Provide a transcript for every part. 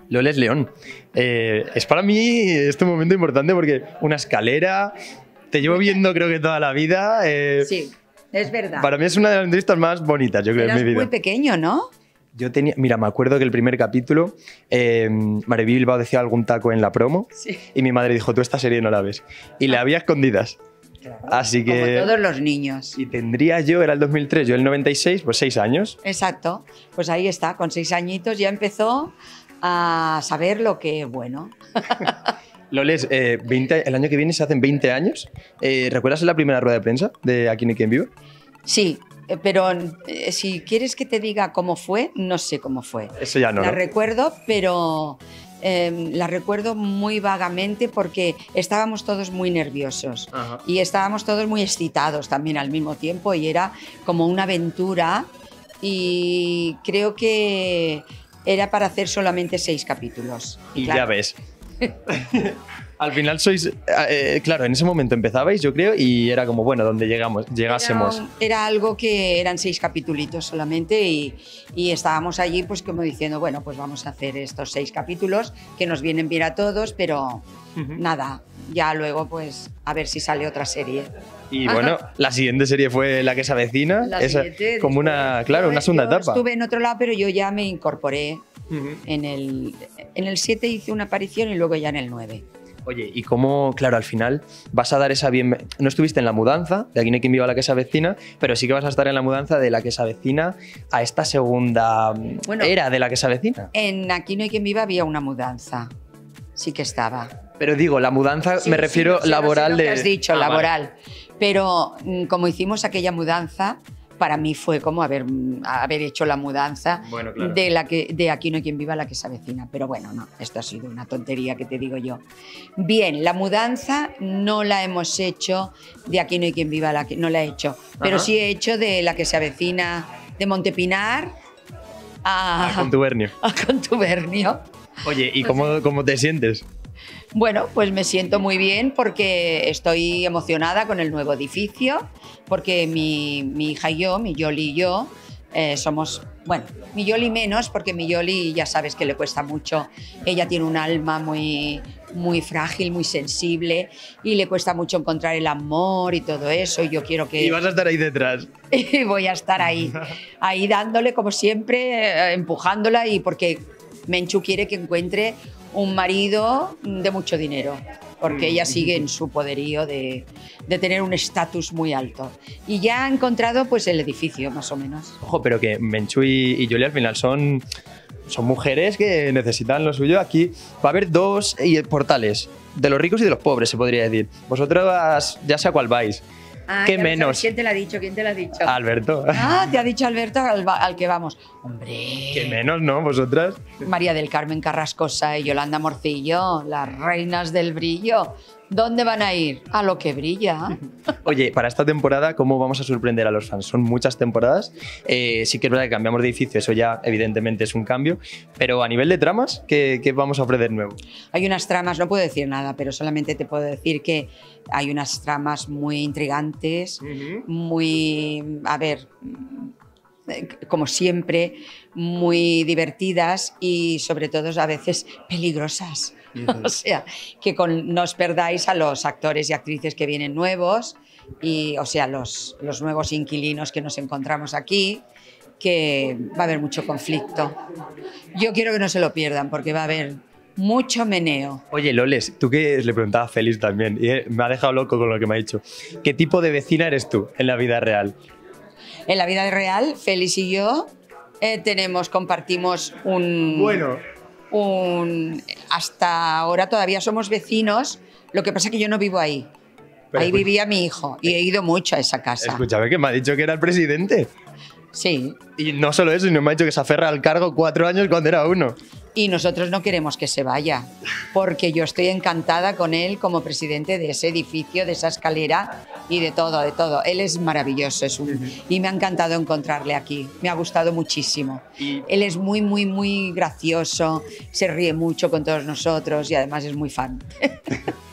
Loles León. Es para mí este momento importante porque una escalera, te llevo viendo creo que toda la vida. Sí, es verdad. Para mí es una de las entrevistas más bonitas, yo creo, Eras en mi vida. muy pequeño, ¿no? Yo tenía, mira, me acuerdo que el primer capítulo, Mariby Bilbao decía algún taco en la promo Sí. y mi madre dijo, tú esta serie no la ves. Y la había escondidas. Así que... Como todos los niños. Y tendría yo, era el 2003, yo el 96, pues 6 años. Exacto. Pues ahí está, con 6 añitos ya empezó a saber lo que, bueno... Loles, el año que viene se hacen 20 años. ¿Recuerdas la primera rueda de prensa de Aquí no hay quien viva? Sí, pero si quieres que te diga cómo fue, no sé cómo fue. Eso ya no. La ¿no? recuerdo, pero la recuerdo muy vagamente porque estábamos todos muy nerviosos. Ajá. Y estábamos todos muy excitados también al mismo tiempo y era como una aventura y creo que era para hacer solamente 6 capítulos. Y claro, ya ves. Al final sois... claro, en ese momento empezabais, yo creo, y era como, bueno, donde llegásemos. Era algo que eran 6 capitulitos solamente y estábamos allí pues como diciendo, bueno, pues vamos a hacer estos 6 capítulos que nos vienen bien a todos, pero nada, ya luego pues a ver si sale otra serie. Y bueno, la siguiente serie fue La que se avecina. La Esa, siguiente, como una, claro, una segunda yo etapa. Estuve en otro lado, pero yo ya me incorporé. En el 7 hice una aparición y luego ya en el 9. Oye, ¿y cómo, claro, al final vas a dar esa bienvenida? No estuviste en la mudanza de Aquí no hay quien viva La que se avecina, pero sí que vas a estar en la mudanza de La que se avecina a esta segunda era de La que se avecina. En Aquí no hay quien viva había una mudanza, sí que estaba. Pero digo, la mudanza Sí, me refiero sí, laboral no sé lo de... que has dicho, Ah, laboral. vale. Pero como hicimos aquella mudanza, para mí fue como haber hecho la mudanza Bueno, claro. de Aquí no hay quien viva La que se avecina. Pero bueno, no, esto ha sido una tontería que te digo yo. Bien, la mudanza no la hemos hecho de Aquí no hay quien viva, no la he hecho. Pero Ajá. sí he hecho de La que se avecina de Montepinar a Contubernio. a Contubernio. Oye, ¿y cómo te sientes? Bueno, pues me siento muy bien porque estoy emocionada con el nuevo edificio, porque mi hija y yo, mi Yoli y yo, somos, bueno, mi Yoli menos, porque mi Yoli ya sabes que le cuesta mucho, ella tiene un alma muy, muy frágil, muy sensible y le cuesta mucho encontrar el amor y todo eso y yo quiero que... Y vas a estar ahí detrás. Y voy a estar ahí dándole como siempre, empujándola y porque Menchu quiere que encuentre un marido de mucho dinero, porque ella sigue en su poderío de tener un estatus muy alto. Y ya ha encontrado pues el edificio, más o menos. Ojo, pero que Menchu y Yoli al final son mujeres que necesitan lo suyo. Aquí va a haber 2 portales, de los ricos y de los pobres, se podría decir. Vosotros ya sé a cuál vais. Ah, ¿Qué ya lo sabes. menos? ¿Quién te lo ha dicho? ¿Quién te lo ha dicho? Alberto. Ah, te ha dicho Alberto al que vamos. Hombre. ¿Qué menos, no? ¿Vosotras? María del Carmen Carrascosa y Yolanda Morcillo, las reinas del brillo. ¿Dónde van a ir? A lo que brilla. Oye, para esta temporada, ¿cómo vamos a sorprender a los fans? Son muchas temporadas. Sí que es verdad que cambiamos de edificio, eso ya evidentemente es un cambio. Pero a nivel de tramas, ¿qué vamos a ofrecer nuevo? Hay unas tramas, no puedo decir nada, pero solamente te puedo decir que hay unas tramas muy intrigantes, muy, a ver, como siempre, muy divertidas y sobre todo a veces peligrosas. O sea, que no os perdáis a los actores y actrices que vienen nuevos, y, o sea, los nuevos inquilinos que nos encontramos aquí, que va a haber mucho conflicto. Yo quiero que no se lo pierdan porque va a haber mucho meneo. Oye, Loles, tú que le preguntaba a Félix también, y me ha dejado loco con lo que me ha dicho. ¿Qué tipo de vecina eres tú en la vida real? En la vida real, Félix y yo compartimos hasta ahora todavía somos vecinos, lo que pasa es que yo no vivo ahí. Pero ahí vivía mi hijo y he ido mucho a esa casa. Escúchame, que me ha dicho que era el presidente. Sí. Y no solo eso, sino me ha dicho que se aferra al cargo 4 años cuando era 1. Y nosotros no queremos que se vaya, porque yo estoy encantada con él como presidente de ese edificio, de esa escalera y de todo, de todo. Él es maravilloso, y me ha encantado encontrarle aquí, me ha gustado muchísimo. Él es muy, muy, muy gracioso, se ríe mucho con todos nosotros y además es muy fan.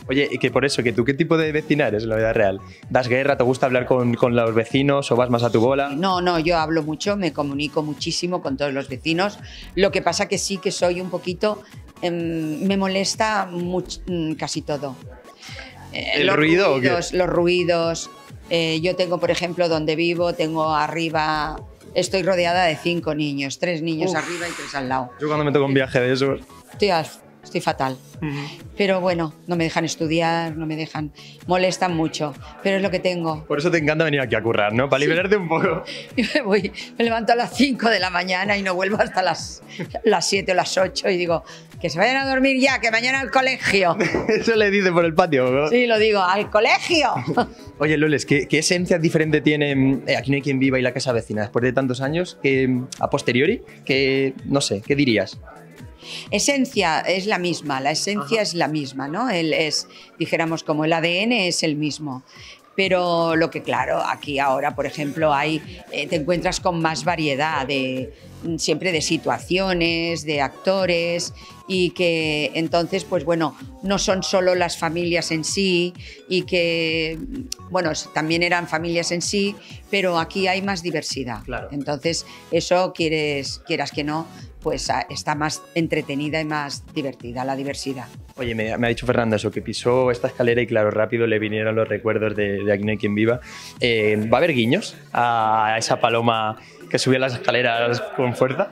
Oye, y que por eso, que tú, ¿qué tipo de vecina eres en la vida real? ¿Das guerra? ¿Te gusta hablar con los vecinos o vas más a tu bola? No, yo hablo mucho, me comunico muchísimo con todos los vecinos. Lo que pasa que sí que soy un poquito... me molesta casi todo. ¿El ruido o qué? Los ruidos. Yo tengo, por ejemplo, donde vivo, tengo arriba... Estoy rodeada de 5 niños, 3 niños arriba y 3 al lado. Yo cuando me toco un viaje de esos... Estoy fatal. Pero bueno, no me dejan estudiar, no me dejan... Molestan mucho, pero es lo que tengo. Por eso te encanta venir aquí a currar, ¿no? Para liberarte un poco. Y me levanto a las 5 de la mañana y no vuelvo hasta las 7 o las 8 y digo, que se vayan a dormir ya, que mañana al colegio. Eso le dice por el patio, ¿no? Sí, lo digo, ¡al colegio! Oye, Loles, ¿qué esencia diferente tiene Aquí no hay quien viva y La casa vecina después de tantos años? Que a posteriori, no sé, ¿qué dirías? Esencia es la misma, la esencia es la misma, ¿no? Dijéramos, como el ADN es el mismo. Pero lo que, claro, aquí ahora, por ejemplo, te encuentras con más variedad siempre de situaciones, de actores, y que entonces, pues bueno, no son solo las familias en sí, y que, bueno, también eran familias en sí, pero aquí hay más diversidad. Claro. Entonces, eso, quieras que no, pues está más entretenida y más divertida, la diversidad. Oye, me ha dicho Fernando eso, que pisó esta escalera y claro, rápido le vinieron los recuerdos de Aquí no hay quien viva. ¿Va a haber guiños a esa paloma que subía las escaleras con fuerza?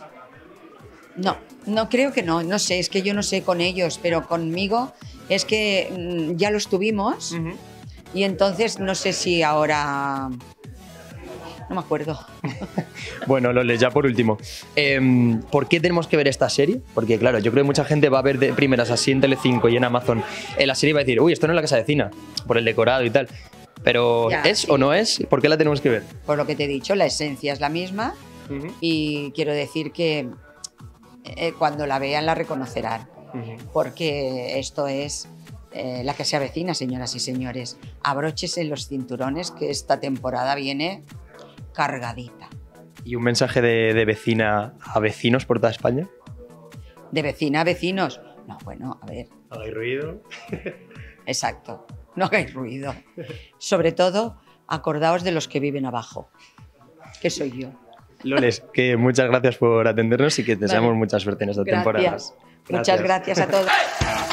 No creo que no sé, es que yo no sé con ellos, pero conmigo es que ya los tuvimos y entonces no sé si ahora... No me acuerdo. Bueno, Loles, ya por último, ¿por qué tenemos que ver esta serie? Porque claro, yo creo que mucha gente va a ver de primeras así en Telecinco y en Amazon la serie y va a decir, uy, esto no es La casa vecina, por el decorado y tal. Pero ya, ¿es sí. o no es? ¿Por qué la tenemos que ver? Por lo que te he dicho, la esencia es la misma y quiero decir que cuando la vean la reconocerán, porque esto es la que se avecina, señoras y señores. Abróchese los cinturones que esta temporada viene cargadita. ¿Y un mensaje de vecina a vecinos por toda España? ¿De vecina a vecinos? No, bueno, a ver. ¿No hay ruido? Exacto, no hagáis ruido. Sobre todo, acordaos de los que viven abajo, que soy yo. Loles, que muchas gracias por atendernos y que te deseamos mucha suerte en esta temporada. Muchas gracias a todos.